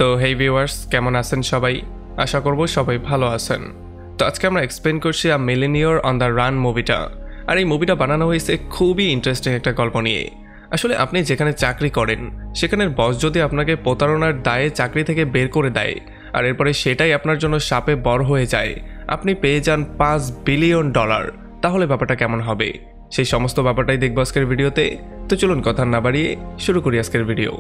তো হেই ভিউয়ার্স, কেমন আছেন সবাই? আশা করব সবাই ভালো আছেন। তো আজকে আমরা এক্সপ্লেন করছি a millionaire on the run মুভিটা। আর এই মুভিটা বানানো হয়েছে খুবই ইন্টারেস্টিং একটা গল্প নিয়ে। আসলে আপনি যেখানে চাকরি করেন সেখানের বস যদি আপনাকে প্রতারণার দায়ে চাকরি থেকে বের করে দেয় আর এরপরে সেটাই আপনার জন্য শাপে বড় হয়ে যায়, আপনি পেয়ে যান $5 বিলিয়ন, তাহলে ব্যাপারটা কেমন হবে? সেই সমস্ত ব্যাপারটাই দেখব আজকের ভিডিওতে। তো চলুন কথা না বাড়িয়ে শুরু করি আজকের ভিডিও।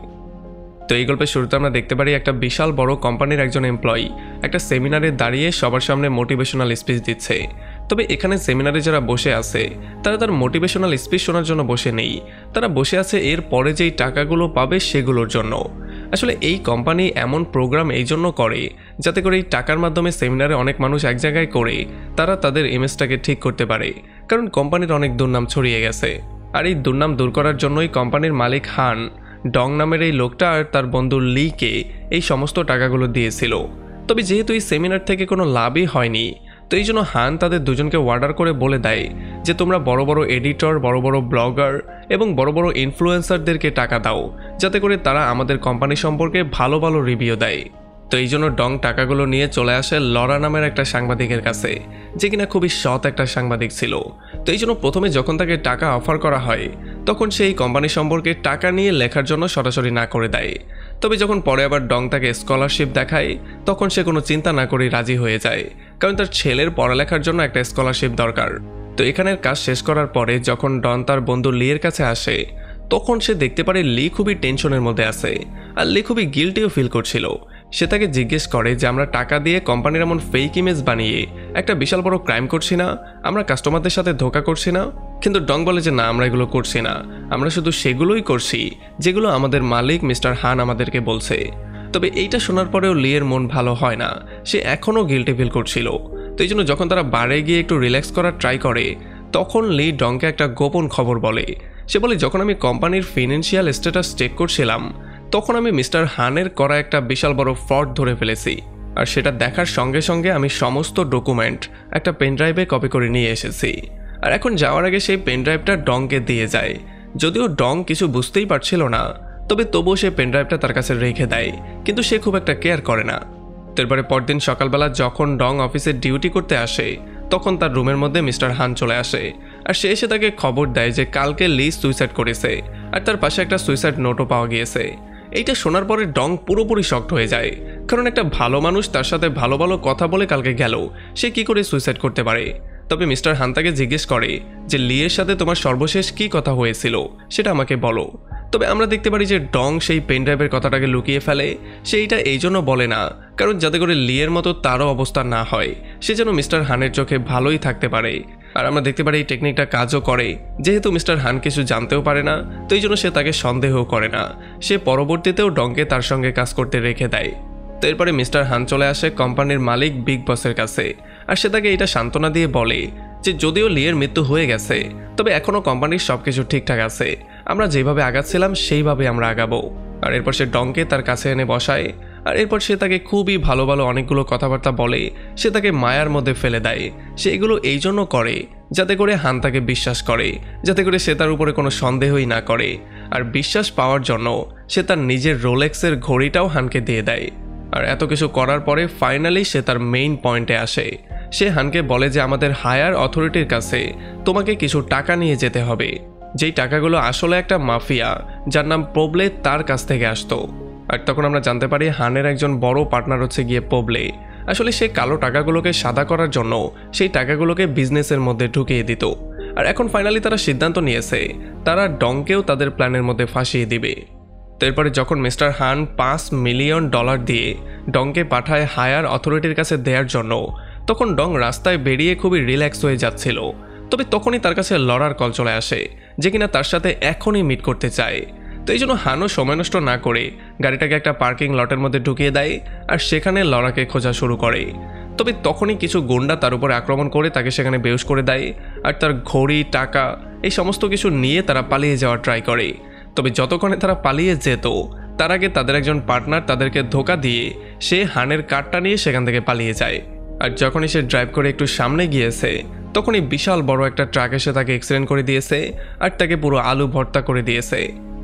তো এই গল্পের শুরুতে আমরা দেখতে পারি একটা বিশাল বড় কোম্পানির একজন এমপ্লয়ি একটা সেমিনারে দাঁড়িয়ে সবার সামনে মোটিভেশনাল স্পিচ দিচ্ছে। তবে এখানে সেমিনারে যারা বসে আছে তারা তার মোটিভেশনাল স্পিচ শোনার জন্য বসে নেই, তারা বসে আছে এর পরে যেই টাকাগুলো পাবে সেগুলোর জন্য। আসলে এই কোম্পানি এমন প্রোগ্রাম এই জন্য করে যাতে করে এই টাকার মাধ্যমে সেমিনারে অনেক মানুষ এক জায়গায় করে তারা তাদের ইমেজটাকে ঠিক করতে পারে, কারণ কোম্পানির অনেক দুর্নাম ছড়িয়ে গেছে। আর এই দুর্নাম দূর করার জন্যই কোম্পানির মালিক হান ডং নামের এই লোকটা আর তার বন্ধু লিকে এই সমস্ত টাকাগুলো দিয়েছিল। তবে যেহেতু এই সেমিনার থেকে কোনো লাভই হয়নি, তো এই জন্য হান তাদের দুজনকে অর্ডার করে বলে দেয় যে তোমরা বড় বড় এডিটর, বড় বড় ব্লগার এবং বড় বড় ইনফ্লুয়েন্সারদেরকে টাকা দাও যাতে করে তারা আমাদের কোম্পানি সম্পর্কে ভালো ভালো রিভিউ দেয়। তো এই জন্য ডং টাকাগুলো নিয়ে চলে আসে লরা নামের একটা সাংবাদিকের কাছে, যে কিনা খুবই সৎ একটা সাংবাদিক ছিল। তো এই জন্য প্রথমে যখন তাকে টাকা অফার করা হয় তখন সেই কোম্পানি সম্পর্কে টাকা নিয়ে লেখার জন্য সরাসরি না করে দেয়। তবে যখন পরে আবার ডং তাকে স্কলারশিপ দেখায় তখন সে কোনো চিন্তা না করেই রাজি হয়ে যায়, কারণ তার ছেলের পড়ালেখার জন্য একটা স্কলারশিপ দরকার। তো এখানের কাজ শেষ করার পরে যখন ডন তার বন্ধু লির কাছে আসে তখন সে দেখতে পারে লি খুবই টেনশনের মধ্যে আছে আর লি খুবই গিল্টিও ফিল করছিল। সে তাকে জিজ্ঞেস করে যে আমরা টাকা দিয়ে কোম্পানির এমন ফেক ইমেজ বানিয়ে একটা বিশাল বড় ক্রাইম করছি না, আমরা কাস্টমারদের সাথে ধোঁকা করছি না? কিন্তু ডং বলে যে না, আমরা এগুলো করছি না, আমরা শুধু সেগুলোই করছি যেগুলো আমাদের মালিক মিস্টার হান আমাদেরকে বলছে। তবে এইটা শোনার পরেও লিয়ের মন ভালো হয় না, সে এখনও গিল্টি ফিল করছিল। তো এই জন্য যখন তারা বারে গিয়ে একটু রিল্যাক্স করার ট্রাই করে তখন লি ডংকে একটা গোপন খবর বলে। সে বলে যখন আমি কোম্পানির ফিনান্সিয়াল স্ট্যাটাস চেক করছিলাম তখন আমি মিস্টার হানের করা একটা বিশাল বড় ফ্রড ধরে ফেলেছি, আর সেটা দেখার সঙ্গে সঙ্গে আমি সমস্ত ডকুমেন্ট একটা পেনড্রাইভে কপি করে নিয়ে এসেছি। আর এখন যাওয়ার আগে সেই পেনড্রাইভটা ডংকে দিয়ে যায়। যদিও ডং কিছু বুঝতেই পারছিল না, তবুও সে পেনড্রাইভটা তার কাছে রেখে দেয়, কিন্তু সে খুব একটা কেয়ার করে না। তারপরে পরদিন সকালবেলা যখন ডং অফিসে ডিউটি করতে আসে তখন তার রুমের মধ্যে মিস্টার হান চলে আসে, আর সে এসে তাকে খবর দেয় যে কালকে লি সুইসাইড করেছে আর তার পাশে একটা সুইসাইড নোটও পাওয়া গিয়েছে। এইটা শোনার পরে ডং পুরোপুরি শকড হয়ে যায়, কারণ একটা ভালো মানুষ তার সাথে ভালো ভালো কথা বলে কালকে গেল, সে কি করে সুইসাইড করতে পারে? তবে মিস্টার হান তাকে জিজ্ঞেস করে যে লিয়ের সাথে তোমার সর্বশেষ কি কথা হয়েছিল সেটা আমাকে বলো। তবে আমরা দেখতে পারি যে ডং সেই পেনড্রাইভের কথাটাকে লুকিয়ে ফেলে। সেইটা এই জন্য বলে না কারণ যাতে করে লিয়ের মতো তারও অবস্থা না হয়, সে যেন মিস্টার হানের চোখে ভালোই থাকতে পারে। আর আমরা দেখতে পারি এই টেকনিকটা কাজও করে, যেহেতু মিস্টার হান কিছু জানতেও পারে না তো এই জন্য সে তাকে সন্দেহ করে না, সে পরবর্তীতেও ডংকে তার সঙ্গে কাজ করতে রেখে দেয়। তো এরপরে মিস্টার হান চলে আসে কোম্পানির মালিক বিগ বসের কাছে, আর সে তাকে এটা সান্ত্বনা দিয়ে বলে যে যদিও লিয়ের মৃত্যু হয়ে গেছে তবে এখনও কোম্পানির সবকিছু ঠিকঠাক আছে, আমরা যেভাবে আগাচ্ছিলাম সেইভাবে আমরা আগাবো। আর এরপর সে ডংকে তার কাছে এনে বসায়, আর এরপর সে তাকে খুবই ভালো ভালো অনেকগুলো কথাবার্তা বলে, সে তাকে মায়ার মধ্যে ফেলে দেয়। সে এগুলো এই জন্য করে যাতে করে হান তাকে বিশ্বাস করে, যাতে করে সে তার উপরে কোনো সন্দেহই না করে। আর বিশ্বাস পাওয়ার জন্য সে তার নিজের রোলেক্সের ঘড়িটাও হানকে দিয়ে দেয়। আর এত কিছু করার পরে ফাইনালি সে তার মেইন পয়েন্টে আসে। সে হানকে বলে যে আমাদের হায়ার অথরিটির কাছে তোমাকে কিছু টাকা নিয়ে যেতে হবে, যেই টাকাগুলো আসলে একটা মাফিয়া যার নাম পোবলে তার কাছ থেকে আসতো। আর তখন আমরা জানতে পারি হানের একজন বড় পার্টনার হচ্ছে গিয়ে পোবলে। আসলে সে কালো টাকাগুলোকে সাদা করার জন্য সেই টাকাগুলোকে বিজনেসের মধ্যে ঢুকিয়ে দিত। আর এখন ফাইনালি তারা সিদ্ধান্ত নিয়েছে তারা ডংকেও তাদের প্ল্যানের মধ্যে ফাঁসিয়ে দিবে। তো এরপরে যখন মিস্টার হান $5 মিলিয়ন দিয়ে ডংকে পাঠায় হায়ার অথরিটির কাছে দেওয়ার জন্য, তখন ডং রাস্তায় বেরিয়ে খুবই রিল্যাক্স হয়ে যাচ্ছিল। তবে তখনই তার কাছে লরার কল চলে আসে, যে কিনা তার সাথে এখনই মিট করতে চায়। তো এই জন্য হানও সময় নষ্ট না করে গাড়িটাকে একটা পার্কিং লটের মধ্যে ঢুকিয়ে দেয়, আর সেখানে লরাকে খোঁজা শুরু করে। তবে তখনই কিছু গুন্ডা তার উপরে আক্রমণ করে তাকে সেখানে বেহুশ করে দেয়, আর তার ঘড়ি, টাকা এই সমস্ত কিছু নিয়ে তারা পালিয়ে যাওয়ার ট্রাই করে। তবে যতক্ষণে তারা পালিয়ে যেত তার আগে তাদের একজন পার্টনার তাদেরকে ধোঁকা দিয়ে সে হানের কারটা নিয়ে সেখান থেকে পালিয়ে যায়। আর যখনই সে ড্রাইভ করে একটু সামনে গিয়েছে তখনই বিশাল বড় একটা ট্রাক এসে তাকে অ্যাক্সিডেন্ট করে দিয়েছে আর তাকে পুরো আলু ভর্তা করে দিয়েছে।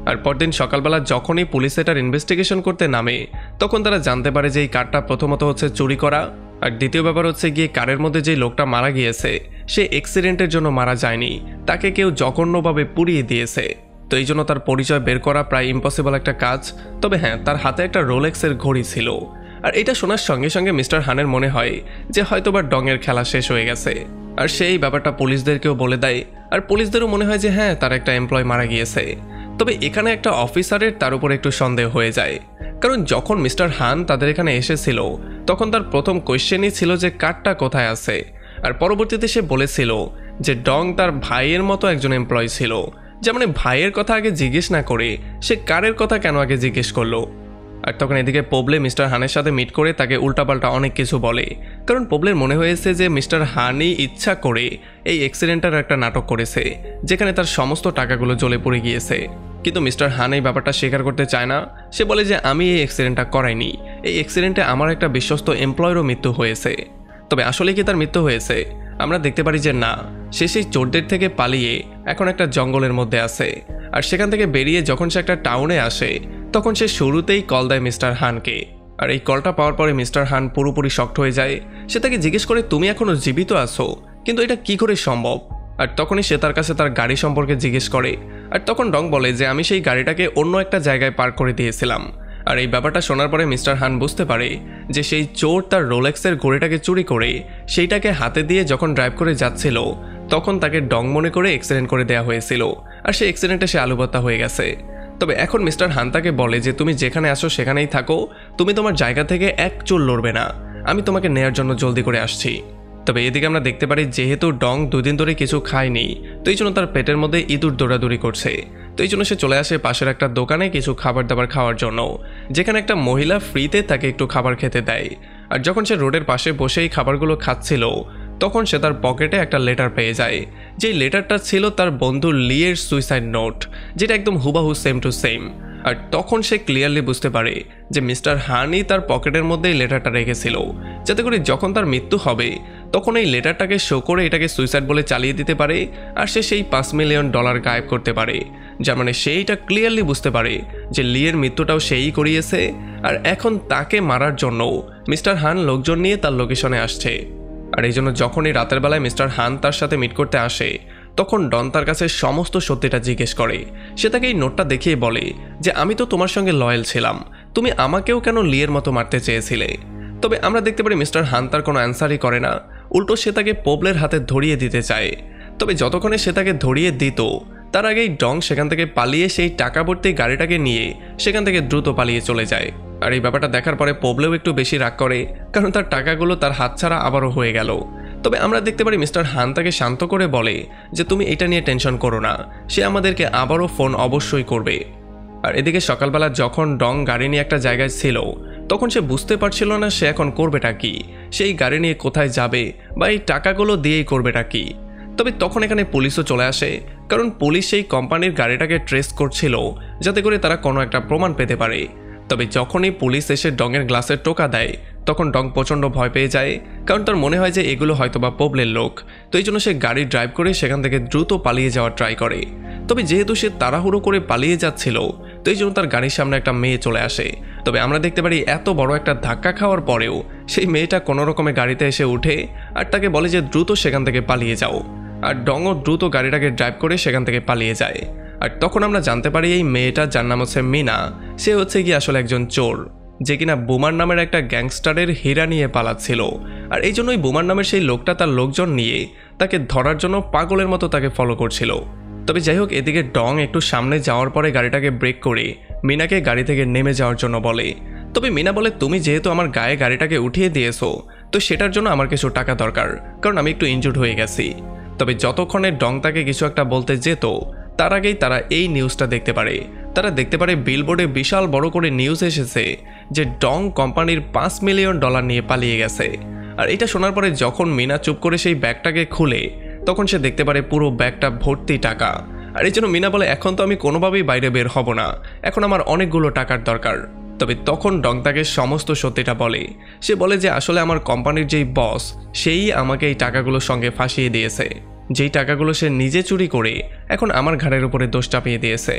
আর পরদিন সকালবেলা যখনই পুলিশ এটার ইনভেস্টিগেশন করতে নামে তখন তারা জানতে পারে যে এই কারটা প্রথমত হচ্ছে চুরি করা, আর দ্বিতীয় ব্যাপার হচ্ছে গিয়ে কারের মধ্যে যে লোকটা মারা গিয়েছে সে অ্যাক্সিডেন্টের জন্য মারা যায়নি, তাকে কেউ জঘন্যভাবে পুড়িয়ে দিয়েছে। তো এই জন্য তার পরিচয় বের করা প্রায় ইম্পসিবল একটা কাজ। তবে হ্যাঁ, তার হাতে একটা রোলেক্সের ঘড়ি ছিল। আর এটা শোনার সঙ্গে সঙ্গে মিস্টার হানের মনে হয় যে হয়তোবা ডংয়ের খেলা শেষ হয়ে গেছে, আর সেই ব্যাপারটা পুলিশদেরকেও বলে দেয়। আর পুলিশদেরও মনে হয় যে হ্যাঁ, তার একটা এমপ্লয় মারা গিয়েছে। তবে এখানে একটা অফিসারের তার উপর একটু সন্দেহ হয়ে যায়, কারণ যখন মিস্টার হান তাদের এখানে এসেছিল তখন তার প্রথম কোয়েশ্চেনই ছিল যে কারটা কোথায় আছে। আর পরবর্তীতে সে বলেছিল যে ডং তার ভাইয়ের মতো একজন এমপ্লয় ছিল, যেমন ভাইয়ের কথা আগে জিজ্ঞেস না করে সে কারের কথা কেন আগে জিজ্ঞেস করলো। আর তখন এদিকে পোবলে মিস্টার হানের সাথে মিট করে তাকে উল্টাপাল্টা অনেক কিছু বলে, কারণ পোবলের মনে হয়েছে যে মিস্টার হানই ইচ্ছা করে এই অ্যাক্সিডেন্টের একটা নাটক করেছে যেখানে তার সমস্ত টাকাগুলো জ্বলে পড়ে গিয়েছে। কিন্তু মিস্টার হান এই ব্যাপারটা স্বীকার করতে চায় না। সে বলে যে আমি এই অ্যাক্সিডেন্টটা করাইনি, এই অ্যাক্সিডেন্টে আমার একটা বিশ্বস্ত এমপ্লয়েরও মৃত্যু হয়েছে। তবে আসলে কি তার মৃত্যু হয়েছে? আমরা দেখতে পারি যে না, সে সেই চোরদের থেকে পালিয়ে এখন একটা জঙ্গলের মধ্যে আছে। আর সেখান থেকে বেরিয়ে যখন সে একটা টাউনে আসে তখন সে শুরুতেই কল দেয় মিস্টার হানকে। আর এই কলটা পাওয়ার পরে মিস্টার হান পুরোপুরি শকড হয়ে যায়। সে তাকে জিজ্ঞেস করে তুমি এখনো জীবিত আছো, কিন্তু এটা কি করে সম্ভব? আর তখনই সে তার কাছে তার গাড়ি সম্পর্কে জিজ্ঞেস করে। আর তখন ডং বলে যে আমি সেই গাড়িটাকে অন্য একটা জায়গায় পার্ক করে দিয়েছিলাম। আর এই ব্যাপারটা শোনার পরে মিস্টার হান বুঝতে পারে যে সেই চোর তার রোলেক্সের ঘড়িটাকে চুরি করে সেইটাকে হাতে দিয়ে যখন ড্রাইভ করে যাচ্ছিল তখন তাকে ডং মনে করে অ্যাক্সিডেন্ট করে দেওয়া হয়েছিল, আর সেই অ্যাক্সিডেন্টে সে আলুবত্তা হয়ে গেছে। তবে এখন মিস্টার হান তাকে বলে যে তুমি যেখানে আসো সেখানেই থাকো, তুমি তোমার জায়গা থেকে এক চুল লড়বে না, আমি তোমাকে নেয়ার জন্য জলদি করে আসছি। তবে এদিকে আমরা দেখতে পারি যেহেতু ডং দুদিন ধরে কিছু খায়নি, তো এই জন্য তার পেটের মধ্যে ইঁদুর দৌড়াদৌড়ি করছে। তো এই জন্য সে চলে আসে পাশের একটা দোকানে কিছু খাবার দাবার খাওয়ার জন্য, যেখানে একটা মহিলা ফ্রিতে তাকে একটু খাবার খেতে দেয়। আর যখন সে রোডের পাশে বসেই খাবারগুলো খাচ্ছিল তখন সে তার পকেটে একটা লেটার পেয়ে যায়, যেই লেটারটা ছিল তার বন্ধু লিয়ের সুইসাইড নোট, যেটা একদম হুবাহু সেম টু সেম। আর তখন সে ক্লিয়ারলি বুঝতে পারে যে মিস্টার হানি তার পকেটের মধ্যেই লেটারটা রেখেছিল, যাতে করে যখন তার মৃত্যু হবে তখন এই লেটারটাকে শো করে এটাকে সুইসাইড বলে চালিয়ে দিতে পারে, আর সে সেই $5 মিলিয়ন গায়েব করতে পারে। যার মানে সেইটা ক্লিয়ারলি বুঝতে পারে যে লিয়ের মৃত্যুটাও সেই করিয়েছে, আর এখন তাকে মারার জন্য মিস্টার হান লোকজন নিয়ে তার লোকেশনে আসছে। আর এই জন্য যখনই রাতের বেলায় মিস্টার হান তার সাথে মিট করতে আসে তখন ডন তার কাছে সমস্ত সত্যিটা জিজ্ঞেস করে। সে তাকে এই নোটটা দেখিয়ে বলে যে আমি তো তোমার সঙ্গে লয়াল ছিলাম, তুমি আমাকেও কেন লিয়ের মতো মারতে চেয়েছিলে? তবে আমরা দেখতে পারি মিস্টার হান তার কোনো অ্যান্সারই করে না, উল্টো সে তাকে পোবলের হাতে ধরিয়ে দিতে চায়। তবে যতক্ষণে সে তাকে ধরিয়ে দিত তার আগেই ডং সেখান থেকে পালিয়ে সেই টাকা ভর্তি গাড়িটাকে নিয়ে সেখান থেকে দ্রুত পালিয়ে চলে যায়। আর এই ব্যাপারটা দেখার পরে পোবলেও একটু বেশি রাগ করে, কারণ তার টাকাগুলো তার হাতছাড়া আবারও হয়ে গেল। তবে আমরা দেখতে পারি মিস্টার হান তাকে শান্ত করে বলে যে তুমি এটা নিয়ে টেনশন করো না, সে আমাদেরকে আবারও ফোন অবশ্যই করবে। আর এদিকে সকালবেলা যখন ডং গাড়ি নিয়ে একটা জায়গায় ছিল তখন সে বুঝতে পারছিল না সে এখন করবেটা কি, সেই গাড়ি নিয়ে কোথায় যাবে বা এই টাকাগুলো দিয়েই করবেটা কি। তবে তখন এখানে পুলিশও চলে আসে, কারণ পুলিশ সেই কোম্পানির গাড়িটাকে ট্রেস করছিল যাতে করে তারা কোনো একটা প্রমাণ পেতে পারে। তবে যখনই পুলিশ এসে ডংয়ের গ্লাসের টোকা দেয় তখন ডং প্রচণ্ড ভয় পেয়ে যায়, কারণ তার মনে হয় যে এগুলো হয়তোবা পোবলের লোক। তো এই জন্য সে গাড়ি ড্রাইভ করে সেখান থেকে দ্রুত পালিয়ে যাওয়ার ট্রাই করে। তবে যেহেতু সে তাড়াহুড়ো করে পালিয়ে যাচ্ছিল তো এই জন্য তার গাড়ির সামনে একটা মেয়ে চলে আসে। তবে আমরা দেখতে পারি এত বড় একটা ধাক্কা খাওয়ার পরেও সেই মেয়েটা কোনো রকমের গাড়িতে এসে উঠে আর তাকে বলে যে দ্রুত সেখান থেকে পালিয়ে যাও। আর ডংও দ্রুত গাড়িটাকে ড্রাইভ করে সেখান থেকে পালিয়ে যায়। আর তখন আমরা জানতে পারি এই মেয়েটা, যার নাম হচ্ছে মিনা, সে হচ্ছে কি আসলে একজন চোর, যে কিনা বুমার নামের একটা গ্যাংস্টারের হীরা নিয়ে পালাচ্ছিল। আর এই জন্যই বুমার নামের সেই লোকটা তার লোকজন নিয়ে তাকে ধরার জন্য পাগলের মতো তাকে ফলো করছিল। তবে যাই হোক, এদিকে ডং একটু সামনে যাওয়ার পরে গাড়িটাকে ব্রেক করে মিনাকে গাড়ি থেকে নেমে যাওয়ার জন্য বলে। তবে মিনা বলে তুমি যেহেতু আমার গায়ে গাড়িটাকে উঠিয়ে দিয়েছো তো সেটার জন্য আমার কিছু টাকা দরকার, কারণ আমি একটু ইনজুর্ড হয়ে গেছি। তবে যতক্ষণে ডং তাকে কিছু একটা বলতে যেত তার আগেই তারা এই নিউজটা দেখতে পারে। তারা দেখতে পারে বিলবোর্ডে বিশাল বড় করে নিউজ এসেছে যে ডং কোম্পানির $5 মিলিয়ন নিয়ে পালিয়ে গেছে। আর এটা শোনার পরে যখন মিনা চুপ করে সেই ব্যাগটাকে খুলে তখন সে দেখতে পারে পুরো ব্যাগটা ভর্তি টাকা। আর এই জন্য মিনা বলে এখন তো আমি কোনোভাবেই বাইরে বের হব না, এখন আমার অনেকগুলো টাকার দরকার। তবে তখন ডং তাকে সমস্ত সত্যিটা বলে। সে বলে যে আসলে আমার কোম্পানির যেই বস সেই আমাকে এই টাকাগুলোর সঙ্গে ফাঁসিয়ে দিয়েছে, যেই টাকাগুলো সে নিজে চুরি করে এখন আমার ঘাড়ের উপরে দোষ চাপিয়ে দিয়েছে।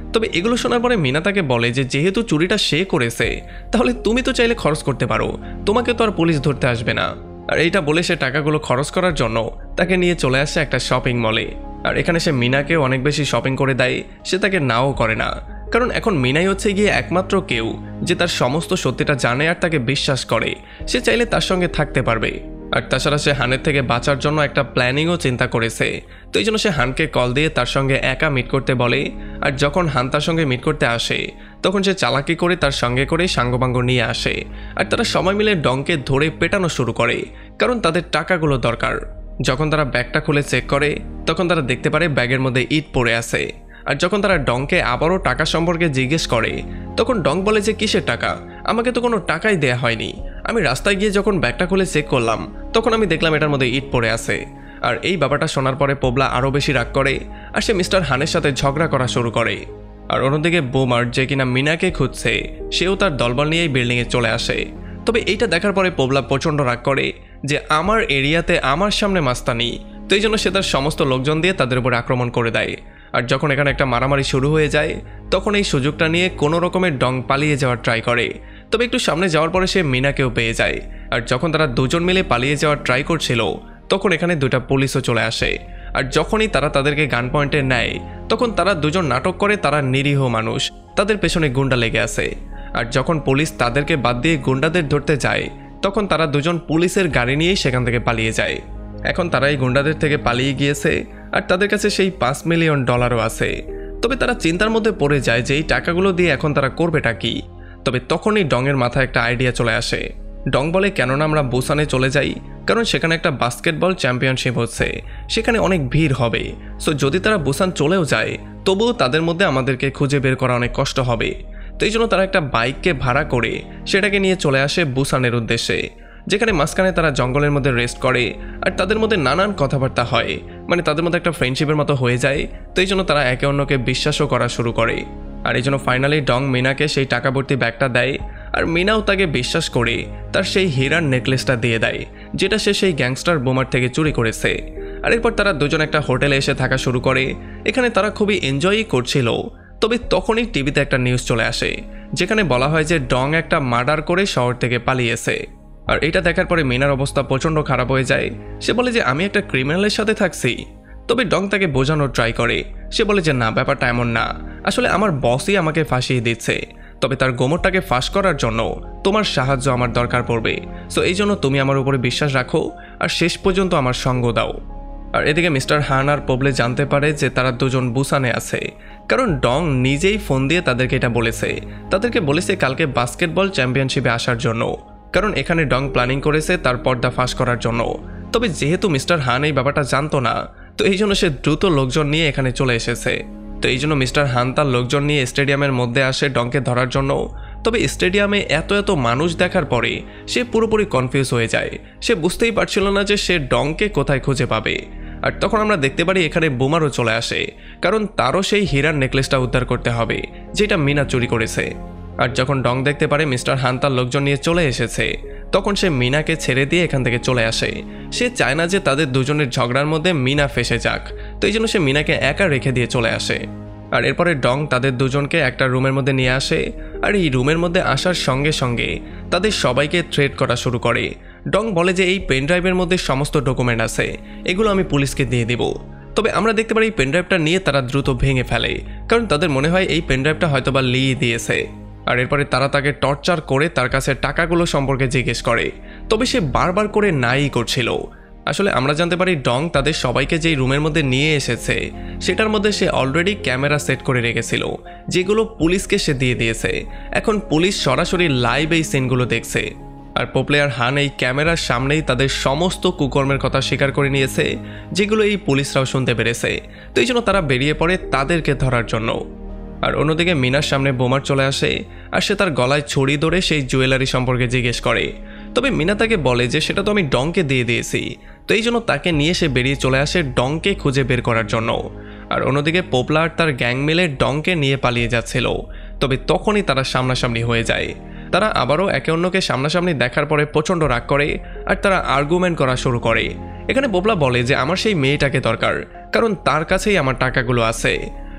তবে এগুলো শোনার পরে মিনা তাকে বলে যে যেহেতু চুরিটা সে করেছে তাহলে তুমি তো চাইলে খরচ করতে পারো, তোমাকে তো আর পুলিশ ধরতে আসবে না। আর এইটা বলে সে টাকাগুলো খরচ করার জন্য তাকে নিয়ে চলে আসে একটা শপিং মলে। আর এখানে সে মিনাকে অনেক বেশি শপিং করে দেয়, সে তাকে নাও করে না, কারণ এখন মিনাই হচ্ছে গিয়ে একমাত্র কেউ যে তার সমস্ত সত্যিটা জানে আর তাকে বিশ্বাস করে, সে চাইলে তার সঙ্গে থাকতে পারবে। আর তাছাড়া সে হানের থেকে বাঁচার জন্য একটা প্ল্যানিংও চিন্তা করেছে। তো এই জন্য সে হানকে কল দিয়ে তার সঙ্গে একা মিট করতে বলে। আর যখন হান তার সঙ্গে মিট করতে আসে তখন সে চালাকি করে তার সঙ্গে করে সাঙ্গপাঙ্গ নিয়ে আসে। আর তারা সবাই মিলে ডংকে ধরে পেটানো শুরু করে, কারণ তাদের টাকাগুলো দরকার। যখন তারা ব্যাগটা খুলে চেক করে তখন তারা দেখতে পারে ব্যাগের মধ্যে ইট পড়ে আছে। আর যখন তারা ডংকে আবারও টাকা সম্পর্কে জিজ্ঞেস করে তখন ডং বলে যে কিসের টাকা, আমাকে তো কোনো টাকাই দেয়া হয়নি, আমি রাস্তায় গিয়ে যখন ব্যাগটা খুলে চেক করলাম তখন আমি দেখলাম এটার মধ্যে ইট পড়ে আছে। আর এই ব্যাপারটা শোনার পরে পোবলা আরও বেশি রাগ করে আর সে মিস্টার হানের সাথে ঝগড়া করা শুরু করে। আর অন্যদিকে বোমার যে কিনা মিনাকে খুঁজছে সেও তার দলবল নিয়েই বিল্ডিংয়ে চলে আসে। তবে এইটা দেখার পরে পোবলা প্রচণ্ড রাগ করে যে আমার এরিয়াতে আমার সামনে মাস্তানি, তো এই জন্য সে তার সমস্ত লোকজন দিয়ে তাদের উপর আক্রমণ করে দেয়। আর যখন এখানে একটা মারামারি শুরু হয়ে যায় তখন এই সুযোগটা নিয়ে কোনো রকমের ডং পালিয়ে যাওয়ার ট্রাই করে। তবে একটু সামনে যাওয়ার পরে সে মিনাকেও পেয়ে যায়। আর যখন তারা দুজন মিলে পালিয়ে যাওয়ার ট্রাই করছিল তখন এখানে দুটা পুলিশও চলে আসে। আর যখনই তারা তাদেরকে গান পয়েন্টে নেয় তখন তারা দুজন নাটক করে তারা নিরীহ মানুষ, তাদের পেছনে গুন্ডা লেগে আছে। আর যখন পুলিশ তাদেরকে বাদ দিয়ে গুন্ডাদের ধরতে যায় তখন তারা দুজন পুলিশের গাড়ি নিয়েই সেখান থেকে পালিয়ে যায়। এখন তারা এই গুন্ডাদের থেকে পালিয়ে গিয়েছে আর তাদের কাছে সেই $5 মিলিয়ন আছে। তবে তারা চিন্তার মধ্যে পড়ে যায় যে এই টাকাগুলো দিয়ে এখন তারা করবেটা কি। তবে তখনই ডংয়ের মাথায় একটা আইডিয়া চলে আসে। ডং বলে কেননা আমরা বুসানে চলে যাই, কারণ সেখানে একটা বাস্কেটবল চ্যাম্পিয়নশিপ হচ্ছে, সেখানে অনেক ভিড় হবে। সো যদি তারা বুসান চলেও যায় তবুও তাদের মধ্যে আমাদেরকে খুঁজে বের করা অনেক কষ্ট হবে। তো এই জন্য তারা একটা বাইককে ভাড়া করে সেটাকে নিয়ে চলে আসে বুসানের উদ্দেশ্যে, যেখানে মাঝখানে তারা জঙ্গলের মধ্যে রেস্ট করে আর তাদের মধ্যে নানান কথাবার্তা হয়, মানে তাদের মধ্যে একটা ফ্রেন্ডশিপের মতো হয়ে যায়। তো এই জন্য তারা একে অন্যকে বিশ্বাসও করা শুরু করে। আর এই জন্য ফাইনালি ডং মিনাকে সেই টাকা ভর্তি ব্যাগটা দেয় আর মিনাও তাকে বিশ্বাস করে তার সেই হীরার নেকলেসটা দিয়ে দেয়, যেটা সে সেই গ্যাংস্টার বোমার থেকে চুরি করেছে। আর এরপর তারা দুজন একটা হোটেলে এসে থাকা শুরু করে। এখানে তারা খুবই এনজয়ই করছিল। তবে তখনই টিভিতে একটা নিউজ চলে আসে যেখানে বলা হয় যে ডং একটা মার্ডার করে শহর থেকে পালিয়েছে। আর এটা দেখার পরে মিনার অবস্থা প্রচণ্ড খারাপ হয়ে যায়। সে বলে যে আমি একটা ক্রিমিনালের সাথে থাকছি। তবে ডং তাকে বোঝানোর ট্রাই করে। সে বলে যে না, ব্যাপারটা এমন না, আসলে আমার বসই আমাকে ফাঁসিয়ে দিচ্ছে, তবে তার গোমরটাকে ফাঁস করার জন্য তোমার সাহায্য আমার দরকার পড়বে। সো এই জন্য তুমি আমার উপরে বিশ্বাস রাখো আর শেষ পর্যন্ত আমার সঙ্গ দাও। আর এদিকে মিস্টার হান আর পোবলে জানতে পারে যে তারা দুজন বুসানে আছে, কারণ ডং নিজেই ফোন দিয়ে তাদেরকে এটা বলেছে। তাদেরকে বলেছে কালকে বাস্কেটবল চ্যাম্পিয়নশিপে আসার জন্য, কারণ এখানে ডং প্ল্যানিং করেছে তার পর্দা ফাঁস করার জন্য। তবে যেহেতু মিস্টার হান এই ব্যাপারটা জানতো না, তো এই জন্য সে দ্রুত লোকজন নিয়ে এখানে চলে এসেছে। তো এই জন্য মিস্টার হান তার লোকজন নিয়ে স্টেডিয়ামের মধ্যে আসে ডংকে ধরার জন্য। তবে স্টেডিয়ামে এত এত মানুষ দেখার পরে সে পুরোপুরি কনফিউজ হয়ে যায়। সে বুঝতেই পারছিল না যে সে ডংকে কোথায় খুঁজে পাবে। আর তখন আমরা দেখতে পারি এখানে বোমারও চলে আসে, কারণ তারও সেই হীরার নেকলেসটা উদ্ধার করতে হবে যেটা মিনা চুরি করেছে। আর যখন ডং দেখতে পারে মিস্টার হান তার লোকজন নিয়ে চলে এসেছে তখন সে মিনাকে ছেড়ে দিয়ে এখান থেকে চলে আসে। সে চায় না যে তাদের দুজনের ঝগড়ার মধ্যে মিনা ফেসে যাক, তো এই জন্য সে মিনাকে একা রেখে দিয়ে চলে আসে। আর এরপরে ডং তাদের দুজনকে একটা রুমের মধ্যে নিয়ে আসে। আর এই রুমের মধ্যে আসার সঙ্গে সঙ্গে তাদের সবাইকে থ্রেট করা শুরু করে। ডং বলে যে এই পেনড্রাইভের মধ্যে সমস্ত ডকুমেন্ট আছে, এগুলো আমি পুলিশকে দিয়ে দিব। তবে আমরা দেখতে পারি এই পেনড্রাইভটা নিয়ে তারা দ্রুত ভেঙে ফেলে, কারণ তাদের মনে হয় এই পেনড্রাইভটা হয়তোবা লি দিয়েছে। আর এরপরে তারা তাকে টর্চার করে তার কাছে টাকাগুলো সম্পর্কে জিজ্ঞেস করে, তবে সে বারবার করে নাই করছিল। আসলে আমরা জানতে পারি ডং তাদের সবাইকে যেই রুমের মধ্যে নিয়ে এসেছে সেটার মধ্যে সে অলরেডি ক্যামেরা সেট করে রেখেছিল, যেগুলো পুলিশকে সে দিয়ে দিয়েছে। এখন পুলিশ সরাসরি লাইভ এই সিনগুলো দেখছে। আর পোপ্লেয়ার হান এই ক্যামেরার সামনেই তাদের সমস্ত কুকর্মের কথা স্বীকার করে নিয়েছে, যেগুলো এই পুলিশরাও শুনতে পেরেছে। তো এই জন্য তারা বেরিয়ে পড়ে তাদেরকে ধরার জন্য। আর অন্যদিকে মিনার সামনে বোমার চলে আসে আর সে তার গলায় ছড়ি ধরে সেই জুয়েলারি সম্পর্কে জিজ্ঞেস করে। তবে মিনা তাকে বলে যে সেটা তো আমি ডংকে দিয়ে দিয়েছি। তো এই জন্য তাকে নিয়ে সে বেরিয়ে চলে আসে ডংকে খুঁজে বের করার জন্য। আর অন্যদিকে পোপলার তার গ্যাং মিলে ডংকে নিয়ে পালিয়ে যাচ্ছিল। তবে তখনই তারা সামনাসামনি হয়ে যায়। তারা আবারও একে অন্যকে সামনাসামনি দেখার পরে প্রচণ্ড রাগ করে আর তারা আর্গুমেন্ট করা শুরু করে। এখানে পোপলা বলে যে আমার সেই মেয়েটাকে দরকার, কারণ তার কাছেই আমার টাকাগুলো আছে।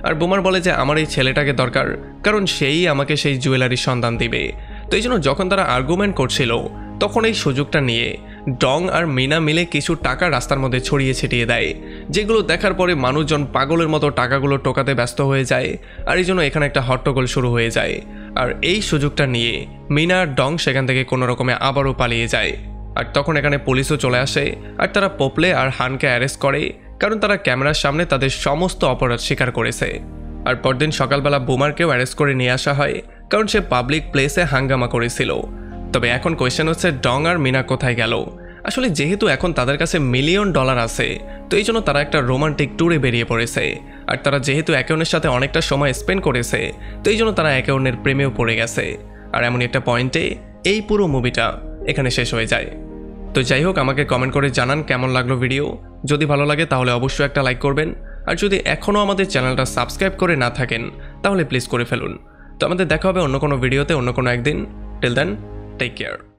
আর বোমার বলে যে আমার এই ছেলেটাকে দরকার, কারণ সেই আমাকে সেই জুয়েলারির সন্ধান দিবে। তো এই জন্য যখন তারা আর্গুমেন্ট করছিল তখন এই সুযোগটা নিয়ে ডং আর মিনা মিলে কিছু টাকা রাস্তার মধ্যে ছড়িয়ে ছিটিয়ে দেয়, যেগুলো দেখার পরে মানুষজন পাগলের মতো টাকাগুলো টোকাতে ব্যস্ত হয়ে যায়। আর এই জন্য এখানে একটা হট্টগোল শুরু হয়ে যায়। আর এই সুযোগটা নিয়ে মিনা আর ডং সেখান থেকে কোনো রকমে আবারও পালিয়ে যায়। আর তখন এখানে পুলিশও চলে আসে আর তারা পোপলে আর হানকে অ্যারেস্ট করে, কারণ তারা ক্যামেরার সামনে তাদের সমস্ত অপরাধ স্বীকার করেছে। আর পরদিন সকালবেলা বোমারকেও অ্যারেস্ট করে নিয়ে আসা হয়, কারণ সে পাবলিক প্লেসে হাঙ্গামা করেছিল। তবে এখন কোয়েশ্চেন হচ্ছে ডং আর মিনা কোথায় গেল। আসলে যেহেতু এখন তাদের কাছে $1 মিলিয়ন আছে, তো এই জন্য তারা একটা রোমান্টিক ট্যুরে বেরিয়ে পড়েছে। আর তারা যেহেতু একে অন্যের সাথে অনেকটা সময় স্পেন্ড করেছে, তো এই জন্য তারা একে অন্যের প্রেমেও পড়ে গেছে। আর এমন একটা পয়েন্টে এই পুরো মুভিটা এখানে শেষ হয়ে যায়। তো যাই হোক, আমাকে কমেন্ট করে জানান কেমন লাগলো ভিডিও। যদি ভালো লাগে তাহলে অবশ্যই একটা লাইক করবেন, আর যদি এখনও আমাদের চ্যানেলটা সাবস্ক্রাইব করে না থাকেন তাহলে প্লিজ করে ফেলুন। তো আমাদের দেখা হবে অন্য কোনো ভিডিওতে অন্য কোনো একদিন। Till then, take care.